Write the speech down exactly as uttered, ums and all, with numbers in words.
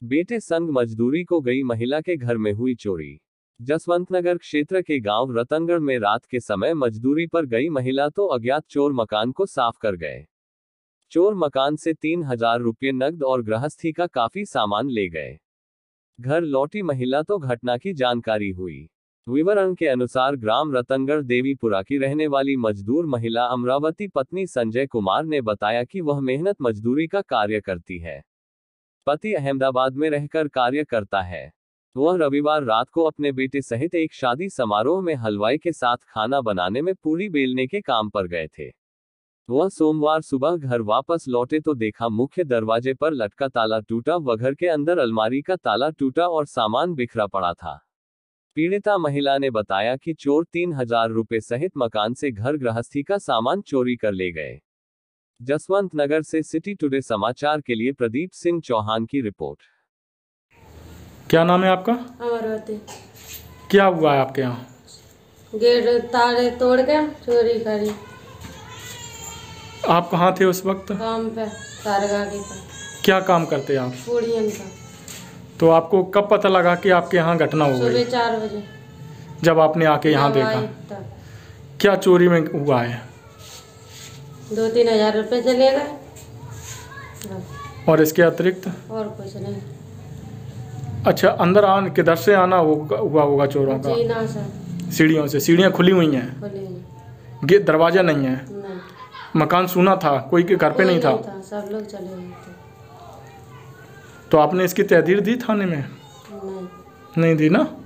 बेटे संग मजदूरी को गई महिला के घर में हुई चोरी। जसवंतनगर क्षेत्र के गांव रतनगढ़ में रात के समय मजदूरी पर गई महिला तो अज्ञात चोर मकान को साफ कर गए। चोर मकान से तीन हजार रुपये नकद और गृहस्थी का काफी सामान ले गए। घर लौटी महिला तो घटना की जानकारी हुई। विवरण के अनुसार ग्राम रतनगढ़ देवीपुरा की रहने वाली मजदूर महिला अमरावती पत्नी संजय कुमार ने बताया कि वह मेहनत मजदूरी का कार्य करती है। पति अहमदाबाद में रहकर कार्य करता है। वह रविवार रात को अपने बेटे सहित एक शादी समारोह में हलवाई के साथ खाना बनाने में पूरी बेलने के काम पर गए थे। वह सोमवार सुबह घर वापस लौटे तो देखा मुख्य दरवाजे पर लटका ताला टूटा व घर के अंदर अलमारी का ताला टूटा और सामान बिखरा पड़ा था। पीड़िता महिला ने बताया कि चोर तीन हजार रुपये सहित मकान से घर गृहस्थी का सामान चोरी कर ले गए। जसवंतनगर से सिटी टुडे समाचार के लिए प्रदीप सिंह चौहान की रिपोर्ट। क्या नाम है आपका? अमरावती। क्या हुआ है आपके यहाँ? गेट ताले तोड़ के चोरी करी। आप कहाँ थे उस वक्त? काम पे, तारगागी पे। क्या काम करते आप? पूड़ियन का। तो आपको कब पता लगा कि आपके यहाँ घटना हो गई? सुबह चार बजे जब आपने आके यहाँ देखा। क्या चोरी में हुआ है? दो तीन हजार रुपये चले गए और इसके अतिरिक्त और कुछ नहीं। अच्छा, अंदर आने किधर से आना हुआ होगा चोरों का? जीना से। सीढ़ियों से। सीढ़ियाँ खुली हुई हैं? खुली हैं। गेट दरवाजा नहीं है? नहीं। मकान सूना था? कोई के घर पे नहीं था? था, सब लोग चले गए थे। तो आपने इसकी तहरीर दी थाने में? नहीं। नहीं दी ना?